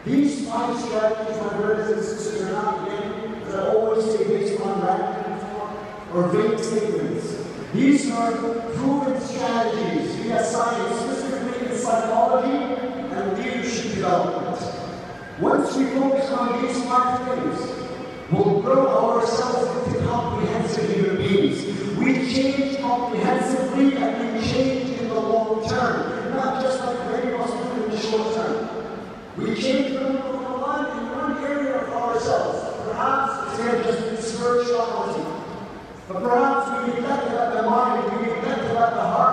These 5 strategies, my brothers and sisters, are not, again, as I always say, based on random thought or vague statements. These are proven strategies via science, specifically in psychology and leadership development. Once we focus on these 5 things, we'll grow ourselves into comprehensive human beings. We change comprehensively and we change in the long term, not just like many of us do in the short term. We change in one area of ourselves. Perhaps it's just spirituality. But perhaps we neglect about the mind, we neglect about the heart.